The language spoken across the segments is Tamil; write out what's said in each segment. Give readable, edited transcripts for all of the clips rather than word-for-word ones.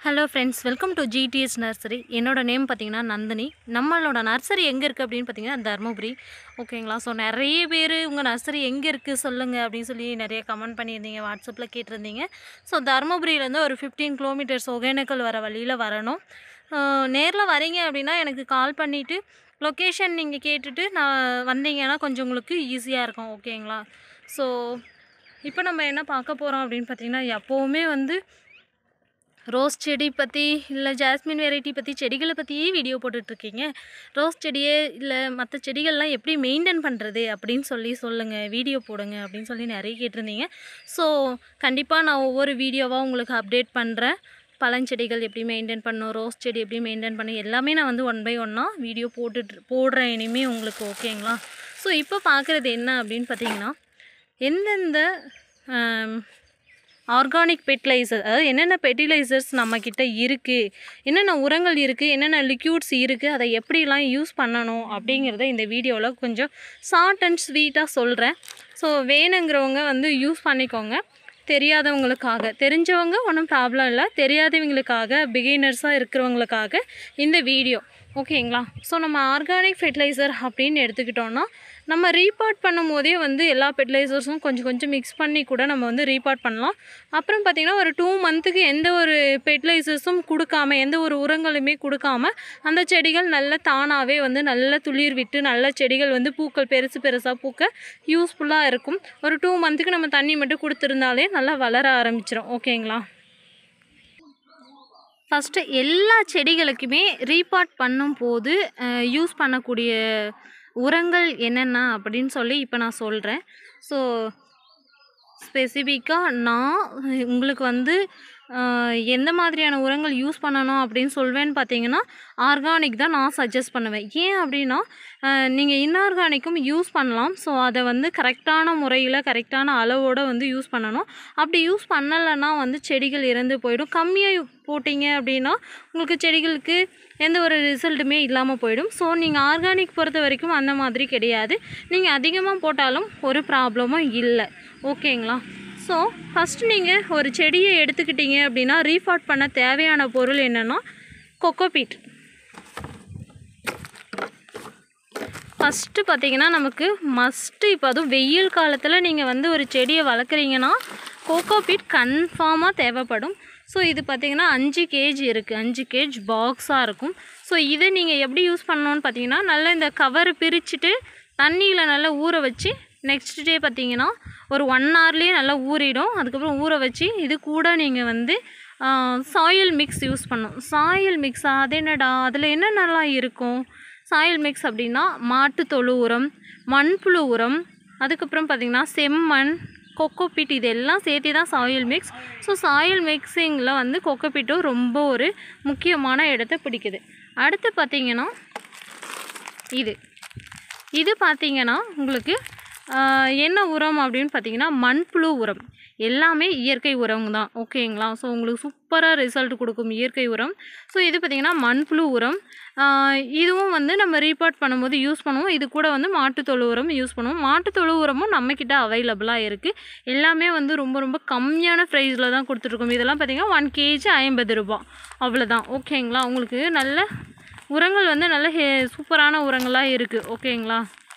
Hello friends, welcome to GDS nursery. என்னோடய நேம் பார்த்திங்கன்னா நந்தினி. நம்மளோட நர்சரி எங்கே இருக்குது அப்படின்னு பார்த்தீங்கன்னா தருமபுரி. ஓகேங்களா? ஸோ நிறைய பேர் உங்கள் நர்சரி எங்கே இருக்குது சொல்லுங்கள் அப்படின்னு சொல்லி நிறைய கமெண்ட் பண்ணியிருந்தீங்க, வாட்ஸ்அப்பில் கேட்டிருந்தீங்க. ஸோ தருமபுரியிலேருந்து ஒரு 15 கிலோமீட்டர்ஸ் ஒகேனக்கல் வர வழியில் வரணும். நேரில் வரீங்க அப்படின்னா எனக்கு கால் பண்ணிவிட்டு லொக்கேஷன் நீங்கள் கேட்டுட்டு நான் வந்தீங்கன்னா கொஞ்சம் உங்களுக்கு ஈஸியாக இருக்கும். ஓகேங்களா? ஸோ இப்போ நம்ம என்ன பார்க்க போகிறோம் அப்படின்னு பார்த்திங்கன்னா, எப்போவுமே ரோஸ் செடி பற்றி இல்லை ஜாஸ்மின் வெரைட்டி பற்றி செடிகளை பற்றியே வீடியோ போட்டுட்ருக்கீங்க. ரோஸ் செடியே இல்லை மற்ற செடிகள்லாம் எப்படி மெயின்டைன் பண்ணுறது அப்படின்னு சொல்லுங்கள், வீடியோ போடுங்க அப்படின்னு சொல்லி நிறைய கேட்டிருந்தீங்க. ஸோ கண்டிப்பாக நான் ஒவ்வொரு வீடியோவாக உங்களுக்கு அப்டேட் பண்ணுறேன். பழஞ்செடிகள் எப்படி மெயின்டைன் பண்ணணும், ரோஸ் செடி எப்படி மெயின்டைன் பண்ணணும், எல்லாமே நான் 1 by 1 வீடியோ போடுறேன் இனிமேல் உங்களுக்கு. ஓகேங்களா? ஸோ இப்போ பார்க்குறது என்ன அப்படின்னு பார்த்தீங்கன்னா, எந்தெந்த ஆர்கானிக் ஃபெர்டிலைசர், அதாவது என்னென்ன ஃபெர்டிலைசர்ஸ் நம்மக்கிட்ட இருக்குது, என்னென்ன உரங்கள் இருக்குது, என்னென்ன லிக்யூட்ஸ் இருக்குது, அதை எப்படிலாம் யூஸ் பண்ணணும் அப்படிங்கிறத இந்த வீடியோவில் கொஞ்சம் ஷார்ட் அண்ட் ஸ்வீட்டாக சொல்கிறேன். ஸோ வேணுங்கிறவங்க யூஸ் பண்ணிக்கோங்க. தெரியாதவங்களுக்காக, தெரிஞ்சவங்க ஒன்றும் ப்ராப்ளம் இல்லை, தெரியாதவங்களுக்காக, பிகினர்ஸாக இருக்கிறவங்களுக்காக இந்த வீடியோ. ஓகேங்களா? ஸோ நம்ம ஆர்கானிக் ஃபெர்டிலைசர் அப்படின்னு எடுத்துக்கிட்டோன்னா, நம்ம ரீபார்ட் பண்ணும் போதே எல்லா ஃபெர்டிலைசர்ஸும் கொஞ்சம் மிக்ஸ் பண்ணி கூட நம்ம ரீபார்ட் பண்ணலாம். அப்புறம் பார்த்திங்கன்னா ஒரு 2 மந்த்துக்கு எந்த ஒரு ஃபெர்டிலைசர்ஸும் கொடுக்காம, எந்த ஒரு உரங்களுமே கொடுக்காம அந்த செடிகள் நல்ல தானாகவே நல்ல துளிர் விட்டு நல்ல செடிகள் பூக்கள் பெருசாக பூக்க யூஸ்ஃபுல்லாக இருக்கும். ஒரு 2 மந்த்துக்கு நம்ம தண்ணி மட்டும் கொடுத்துருந்தாலே நல்லா வளர ஆரம்பிச்சிடும். ஓகேங்களா? ஃபஸ்ட்டு எல்லா செடிகளுக்குமே ரீபார்ட் பண்ணும்போது யூஸ் பண்ணக்கூடிய உரங்கள் என்னென்ன அப்படின்னு சொல்லி இப்போ நான் சொல்கிறேன். ஸோ ஸ்பெசிஃபிக்காக நான் உங்களுக்கு எந்த மாதிரியான உரங்கள் யூஸ் பண்ணணும் அப்படின்னு சொல்வேன்னு பார்த்தீங்கன்னா, ஆர்கானிக் தான் நான் சஜஸ்ட் பண்ணுவேன். ஏன் அப்படின்னா, நீங்கள் இன்ஆர்கானிக்கும் யூஸ் பண்ணலாம். ஸோ அதை கரெக்டான முறையில் கரெக்டான அளவோடு யூஸ் பண்ணணும். அப்படி யூஸ் பண்ணலைன்னா செடிகள் இறந்து போயிடும். கம்மியாக போட்டிங்க அப்படின்னா உங்களுக்கு செடிகளுக்கு எந்த ஒரு ரிசல்ட்டுமே இல்லாமல் போயிடும். ஸோ நீங்கள் ஆர்கானிக் பொறுத்த வரைக்கும் அந்த மாதிரி கிடையாது. நீங்கள் அதிகமாக போட்டாலும் ஒரு ப்ராப்ளமும் இல்லை. ஓகேங்களா? ஸோ ஃபஸ்ட்டு நீங்கள் ஒரு செடியை எடுத்துக்கிட்டீங்க அப்படின்னா ரீபார்ட் பண்ண தேவையான பொருள் என்னென்னா, கொக்கோபீட். ஃபஸ்ட்டு பார்த்திங்கன்னா நமக்கு மஸ்ட்டு. இப்போ அதுவும் வெயில் காலத்தில் நீங்கள் ஒரு செடியை வளர்க்குறீங்கன்னா கொக்கோபீட் கன்ஃபார்மாக தேவைப்படும். ஸோ இது பார்த்திங்கன்னா 5 kg இருக்குது, 5 kg பாக்ஸாக இருக்கும். ஸோ இதை நீங்கள் எப்படி யூஸ் பண்ணணுன்னு பார்த்தீங்கன்னா, நல்லா இந்த கவர் பிரிச்சுட்டு தண்ணியில் நல்லா ஊற வச்சு நெக்ஸ்ட் டே பார்த்திங்கன்னா ஒரு 1 hourலேயே நல்லா ஊறிடும். அதுக்கப்புறம் ஊற வச்சு இது கூட நீங்கள் சாயில் மிக்ஸ் யூஸ் பண்ணணும். சாயில் மிக்ஸ் அது என்னடா, அதில் என்னென்னலாம் இருக்கும்? சாயில் மிக்ஸ் அப்படின்னா மாட்டுத்தொழு உரம், மண்புழு உரம், அதுக்கப்புறம் பார்த்திங்கன்னா செம்மண், கொக்கோபீட், இதெல்லாம் சேர்த்து தான் சாயில் மிக்ஸ். ஸோ சாயில் மிக்ஸிங்கில் கொக்கோபீட்டும் ரொம்ப ஒரு முக்கியமான இடத்த பிடிக்குது. அடுத்து பார்த்திங்கன்னா இது பார்த்திங்கன்னா உங்களுக்கு என்ன உரம் அப்படின்னு பார்த்தீங்கன்னா மண்புழு உரம். எல்லாமே இயற்கை உரம் தான். ஓகேங்களா? ஸோ உங்களுக்கு சூப்பராக ரிசல்ட் கொடுக்கும் இயற்கை உரம். ஸோ இது பார்த்திங்கன்னா மண்புழு உரம். இதுவும் நம்ம ரீபார்ட் பண்ணும்போது யூஸ் பண்ணுவோம். இது கூட மாட்டுத்தொழு உரம் யூஸ் பண்ணுவோம். மாட்டுத்தொழு உரமும் நம்மக்கிட்ட அவைலபிளாக இருக்குது. எல்லாமே ரொம்ப கம்மியான ப்ரைஸில் தான் கொடுத்துட்ருக்கோம். இதெல்லாம் பார்த்திங்கன்னா 1 kg 50 ரூபா, அவ்வளோதான். ஓகேங்களா? உங்களுக்கு நல்ல உரங்கள் நல்ல சூப்பரான உரங்களாக இருக்குது. ஓகேங்களா?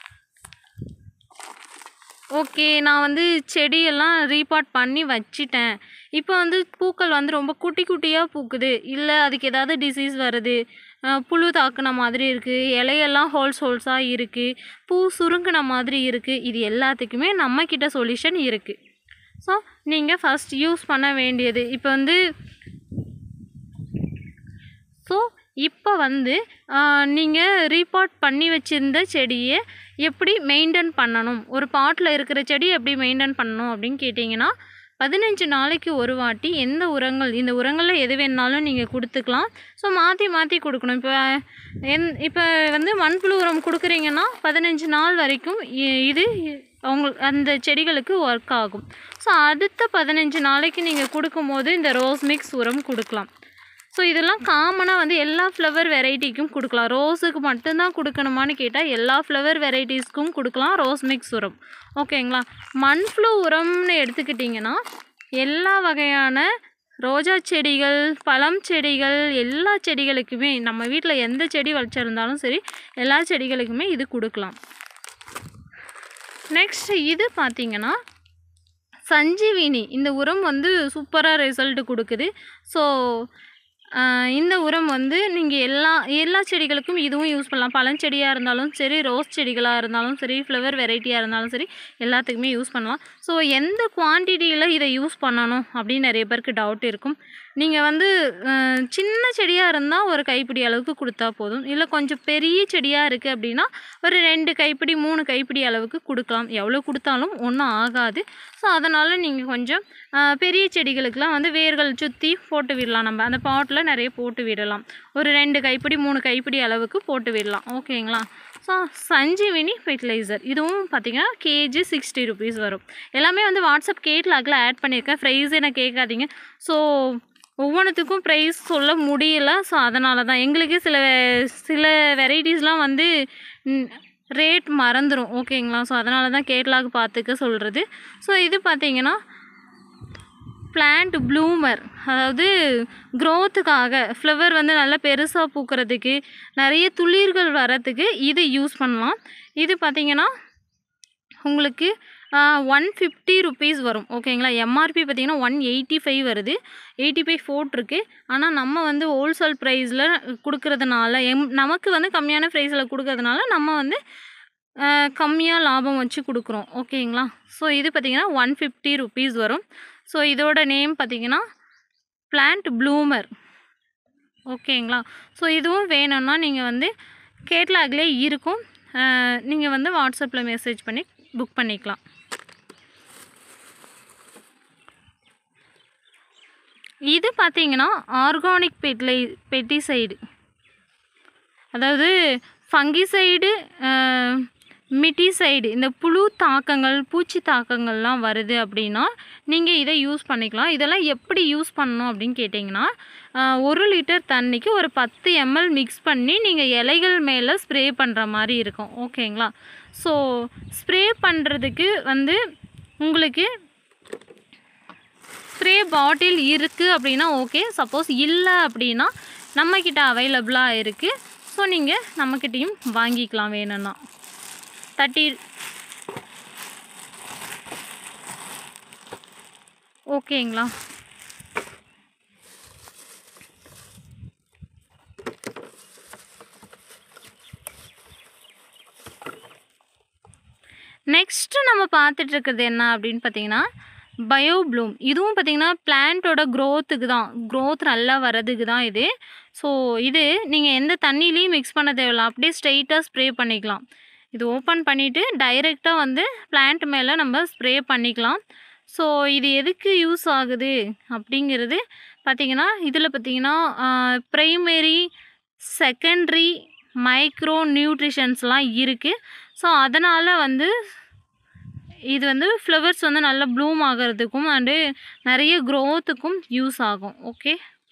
ஓகே, நான் செடியெல்லாம் ரீபார்ட் பண்ணி வச்சிட்டேன். இப்போ பூக்கள் ரொம்ப குட்டி குட்டியாக பூக்குது, இல்லை அதுக்கு ஏதாவது டிசீஸ் வருது, புழு தாக்குன மாதிரி இருக்குது, இலையெல்லாம் ஹோல்ஸாக இருக்குது, பூ சுருங்கின மாதிரி இருக்குது, இது எல்லாத்துக்குமே நம்மக்கிட்ட சொல்யூஷன் இருக்குது. ஸோ நீங்கள் ஃபஸ்ட் யூஸ் பண்ண வேண்டியது இப்போ நீங்கள் ரீபார்ட் பண்ணி வச்சுருந்த செடியை எப்படி மெயின்டைன் பண்ணணும், ஒரு பாட்டில் இருக்கிற செடி எப்படி மெயின்டைன் பண்ணணும் அப்படின்னு கேட்டிங்கன்னா, 15 நாளைக்கு ஒரு வாட்டி எந்த உரங்கள், இந்த உரங்களில் எது வேணாலும் நீங்கள் கொடுத்துக்கலாம். ஸோ மாற்றி கொடுக்கணும். இப்போ மண்புழு உரம் கொடுக்குறீங்கன்னா 15 நாள் வரைக்கும் இது அந்த செடிகளுக்கு ஒர்க் ஆகும். ஸோ அடுத்த 15 நாளைக்கு நீங்கள் கொடுக்கும்போது இந்த ரோஸ் மிக்ஸ் உரம் கொடுக்கலாம். ஸோ இதெல்லாம் காமனாக எல்லா ஃப்ளவர் வெரைட்டிக்கும் கொடுக்கலாம். ரோஸுக்கு மட்டும்தான் கொடுக்கணுமான்னு கேட்டால் எல்லா ஃப்ளவர் வெரைட்டிஸ்க்கும் கொடுக்கலாம் ரோஸ் மிக்ஸ் உரம். ஓகேங்களா? மண்புழு உரம்னு எடுத்துக்கிட்டிங்கன்னா எல்லா வகையான ரோஜா செடிகள், பழம் செடிகள், எல்லா செடிகளுக்குமே நம்ம வீட்டில் எந்த செடி வச்சிருந்தாலும் சரி, எல்லா செடிகளுக்குமே இது கொடுக்கலாம். நெக்ஸ்ட் இது பார்த்திங்கன்னா சஞ்சீவினி. இந்த உரம் வந்து சூப்பராக ரிசல்ட் கொடுக்குது. ஸோ இந்த உரம் வந்து நீங்கள் எல்லா செடிகளுக்கும் இதுவும் யூஸ் பண்ணலாம். பழஞ்செடியாக இருந்தாலும் சரி, ரோஸ் செடிகளாக இருந்தாலும் சரி, ஃப்ளவர் வெரைட்டியாக இருந்தாலும் சரி, எல்லாத்துக்குமே யூஸ் பண்ணலாம். ஸோ எந்த குவான்டிட்டியில் இதை யூஸ் பண்ணணும் அப்படின்னு நிறைய பேருக்கு டவுட் இருக்கும். நீங்கள் வந்து சின்ன செடியாக இருந்தால் ஒரு கைப்பிடி அளவுக்கு கொடுத்தா போதும். இல்லை கொஞ்சம் பெரிய செடியாக இருக்குது அப்படின்னா ஒரு 2 கைப்பிடி 3 கைப்பிடி அளவுக்கு கொடுக்கலாம். எவ்வளோ கொடுத்தாலும் ஒன்றும் ஆகாது. ஸோ அதனால் நீங்கள் கொஞ்சம் பெரிய செடிகளுக்கெலாம் வந்து வேர்கள் சுற்றி போட்டு விடலாம். நம்ம அந்த பாட்டில் நிறைய போட்டு விடலாம். ஒரு 2 கைப்பிடி 3 கைப்பிடி அளவுக்கு போட்டு விடலாம். ஓகேங்களா? ஸோ சஞ்சீவினி ஃபெர்டிலைசர் இதுவும் பார்த்திங்கன்னா கேஜி 60 rupees வரும். எல்லாமே வந்து வாட்ஸ்அப் கேட்லாகில் ஆட் பண்ணியிருக்கேன். ப்ரைஸ் என்ன கேட்காதீங்க. ஸோ ஒவ்வொன்றுத்துக்கும் ப்ரைஸ் சொல்ல முடியல. ஸோ அதனால தான் எங்களுக்கு சில வெரைட்டிஸ்லாம் வந்து ரேட் மறந்துடும். ஓகேங்களா? ஸோ அதனால தான் கேட்லாக் பார்த்துக்க சொல்கிறது. ஸோ இது பார்த்திங்கன்னா பிளான்ட் ப்ளூமர், அதாவது க்ரோத்துக்காக ஃப்ளவர் வந்து நல்லா பெருசாக பூக்கிறதுக்கு, நிறைய துளிர்கள் வரத்துக்கு இது யூஸ் பண்ணலாம். இது பார்த்திங்கன்னா உங்களுக்கு 150 rupees வரும். ஓகேங்களா? எம்ஆர்பி பார்த்திங்கன்னா 185 வருது. 85 போட்டிருக்கு. ஆனால் நம்ம வந்து ஹோல்சேல் ப்ரைஸில் கொடுக்குறதுனால நமக்கு வந்து கம்மியான ப்ரைஸில் கொடுக்கறதுனால நம்ம வந்து கம்மியாக லாபம் வச்சு கொடுக்குறோம். ஓகேங்களா? ஸோ இது பார்த்திங்கன்னா 150 rupees வரும். ஸோ இதோட நேம் பார்த்திங்கன்னா பிளான்ட் ப்ளூமர். ஓகேங்களா? ஸோ இதுவும் வேணும்னா நீங்கள் வந்து கேட்லாக்லேயே இருக்கும். நீங்கள் வந்து வாட்ஸ்அப்பில் மெசேஜ் பண்ணி புக் பண்ணிக்கலாம். இது பார்த்திங்கன்னா ஆர்கானிக் பெட்டிசைடு, அதாவது ஃபங்கிசைடு, மிட்டிசைடு. இந்த புழு தாக்கங்கள், பூச்சி தாக்கங்கள்லாம் வருது அப்படின்னா நீங்கள் இதை யூஸ் பண்ணிக்கலாம். இதெல்லாம் எப்படி யூஸ் பண்ணணும் அப்படின்னு கேட்டிங்கன்னா 1 லிட்டர் தண்ணிக்கு ஒரு 10 ml மிக்ஸ் பண்ணி நீங்கள் இலைகள் மேலே ஸ்ப்ரே பண்ணுற மாதிரி இருக்கும். ஓகேங்களா? ஸோ ஸ்ப்ரே பண்ணுறதுக்கு வந்து உங்களுக்கு ஸ்ப்ரே பாட்டில் இருக்குது அப்படின்னா ஓகே. சப்போஸ் இல்லை அப்படின்னா நம்மக்கிட்ட அவைலபிளாக இருக்குது. ஸோ நீங்கள் நம்மக்கிட்டையும் வாங்கிக்கலாம் வேணும்னா. 30 ஓகேங்களா? நெக்ஸ்ட்டு நம்ம பார்த்துட்ருக்கிறது என்ன அப்படின்னு பார்த்தீங்கன்னா பயோ ப்ளூம். இதுவும் பார்த்திங்கன்னா பிளான்ட்டோட க்ரோத்துக்கு தான், க்ரோத் நல்லா வர்றதுக்கு தான் இது. ஸோ இது நீங்கள் எந்த தண்ணியிலையும் மிக்ஸ் பண்ண தேவையில்ல, அப்படியே ஸ்ட்ரெயிட்டாக ஸ்ப்ரே பண்ணிக்கலாம். இது ஓப்பன் பண்ணிவிட்டு டைரெக்டாக வந்து பிளான்ட் மேலே நம்ம ஸ்ப்ரே பண்ணிக்கலாம். ஸோ இது எதுக்கு யூஸ் ஆகுது அப்படிங்கிறது பார்த்திங்கன்னா இதில் பார்த்திங்கன்னா ப்ரைமரி, செகண்ட்ரி, மைக்ரோ நியூட்ரிஷன்ஸ்லாம் இருக்குது. ஸோ அதனால் வந்து இது வந்து ஃப்ளவர்ஸ் வந்து நல்லா ப்ளூம் ஆகிறதுக்கும் அண்டு நிறைய க்ரோத்துக்கும் யூஸ் ஆகும். ஓகே.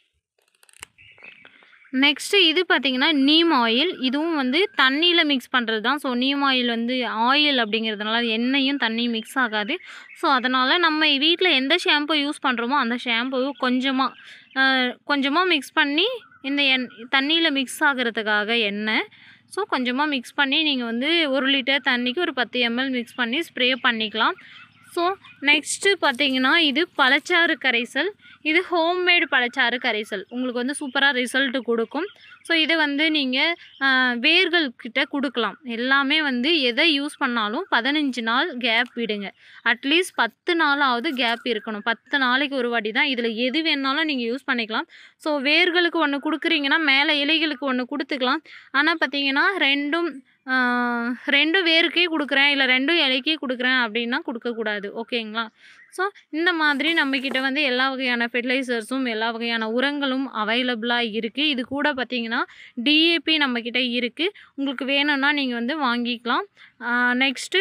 நெக்ஸ்ட்டு இது பார்த்திங்கன்னா நீம் ஆயில். இதுவும் வந்து தண்ணியில் மிக்ஸ் பண்ணுறது தான். ஸோ நீம் ஆயில் வந்து ஆயில் அப்படிங்கிறதுனால எண்ணெயும் தண்ணியும் மிக்ஸ் ஆகாது. ஸோ அதனால் நம்ம வீட்டில் எந்த ஷாம்பு யூஸ் பண்ணுறோமோ அந்த ஷாம்பு கொஞ்சமாக மிக்ஸ் பண்ணி இந்த தண்ணியில் மிக்ஸ் ஆகிறதுக்காக எண்ணெய். ஸோ கொஞ்சமாக மிக்ஸ் பண்ணி நீங்கள் வந்து 1 லிட்டர் தண்ணிக்கு ஒரு 10 ml மிக்ஸ் பண்ணி ஸ்ப்ரே பண்ணிக்கலாம். ஸோ நெக்ஸ்ட்டு பார்த்திங்கன்னா இது பழச்சாறு கரைசல். இது ஹோம்மேடு பழச்சாறு கரைசல் உங்களுக்கு வந்து சூப்பராக ரிசல்ட்டு கொடுக்கும். ஸோ இதை வந்து நீங்கள் வேர்கள்கிட்ட கொடுக்கலாம். எல்லாமே வந்து எதை யூஸ் பண்ணாலும் 15 நாள் கேப் விடுங்க. அட்லீஸ்ட் 10 நாளாவது கேப் இருக்கணும். 10 நாளைக்கு ஒரு வாட்டி தான். இதில் எது வேணாலும் நீங்கள் யூஸ் பண்ணிக்கலாம். ஸோ வேர்களுக்கு ஒன்று கொடுக்குறீங்கன்னா மேலே இலைகளுக்கு ஒன்று கொடுத்துக்கலாம். ஆனால் பார்த்திங்கன்னா ரெண்டும் வேருக்கே கொடுக்குறேன், இல்லை 2 இலைக்கே கொடுக்குறேன் அப்படின்னா கொடுக்கக்கூடாது. ஓகேங்களா? ஸோ இந்த மாதிரி நம்மக்கிட்ட வந்து எல்லா வகையான ஃபெர்டிலைசர்ஸும் எல்லா வகையான உரங்களும் அவைலபிளாக இருக்குது. இது கூட பார்த்திங்கன்னா டிஏபி நம்மக்கிட்ட இருக்குது. உங்களுக்கு வேணும்னா நீங்கள் வந்து வாங்கிக்கலாம். நெக்ஸ்ட்டு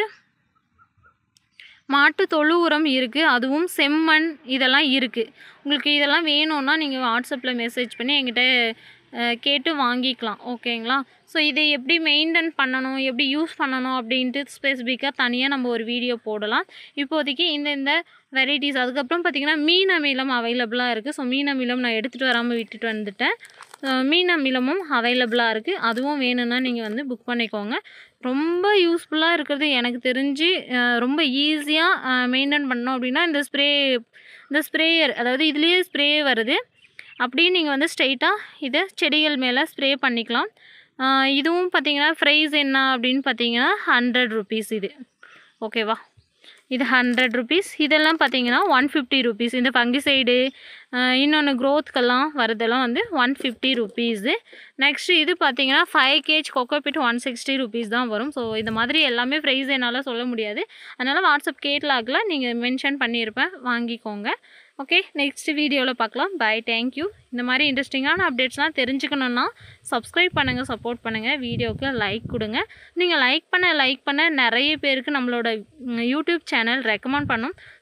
மாட்டு தொழு உரம் இருக்குது, அதுவும் செம்மண் இதெல்லாம் இருக்குது. உங்களுக்கு இதெல்லாம் வேணும்னா நீங்கள் வாட்ஸ்அப்பில் மெசேஜ் பண்ணி என்கிட்ட கேட்டு வாங்கிக்கலாம். ஓகேங்களா? ஸோ இதை எப்படி மெயின்டெயின் பண்ணணும், எப்படி யூஸ் பண்ணணும் அப்படின்ட்டு ஸ்பெசிஃபிக்காக தனியாக நம்ம ஒரு வீடியோ போடலாம். இப்போதைக்கு இந்த வெரைட்டிஸ் அதுக்கப்புறம் பார்த்திங்கன்னா மீன் அமிலம் அவைலபிளாக இருக்குது. ஸோ மீன் அமிலம் நான் எடுத்துகிட்டு வராமல் விட்டுட்டு வந்துட்டேன். மீன் அமிலமும் அவைலபிளாக இருக்குது. அதுவும் வேணும்னா நீங்கள் வந்து புக் பண்ணிக்கோங்க. ரொம்ப யூஸ்ஃபுல்லாக இருக்கிறது எனக்கு தெரிஞ்சு ரொம்ப ஈஸியாக மெயின்டைன் பண்ணோம் அப்படின்னா இந்த ஸ்ப்ரேயர், அதாவது இதுலேயே ஸ்ப்ரே வருது. அப்படியே நீங்கள் வந்து ஸ்ட்ரெயிட்டாக இதை செடிகள் மேலே ஸ்ப்ரே பண்ணிக்கலாம். இதுவும் பார்த்திங்கன்னா ப்ரைஸ் என்ன அப்படின்னு பார்த்தீங்கன்னா 100 rupees இது. ஓகேவா? இது 100 rupees. இதெல்லாம் பார்த்தீங்கன்னா 150 rupees. இந்த ஃபங்கிசைடு இன்னொன்று க்ரோத்துக்கெல்லாம் வரதெல்லாம் வந்து 150 rupees. நெக்ஸ்ட்டு இது பார்த்தீங்கன்னா 5 kg கொக்கோபிட் 160 rupees தான் வரும். ஸோ இந்த மாதிரி எல்லாமே ப்ரைஸ் என்னால் சொல்ல முடியாது. அதனால் வாட்ஸ்அப் கேட்லாகில் நீங்கள் மென்ஷன் பண்ணியிருப்பேன், வாங்கிக்கோங்க. ஓகே, நெக்ஸ்ட் வீடியோவில் பார்க்கலாம். Bye, thank you. இந்த மாதிரி இன்ட்ரெஸ்டிங்கான அப்டேட்ஸ்லாம் தெரிஞ்சுக்கணுன்னா சப்ஸ்கிரைப் பண்ணுங்கள், சப்போர்ட் பண்ணுங்கள், வீடியோவுக்கு லைக் கொடுங்க. நீங்கள் லைக் பண்ண நிறைய பேருக்கு நம்மளோட யூடியூப் சேனல் ரெக்கமெண்ட் பண்ணும்.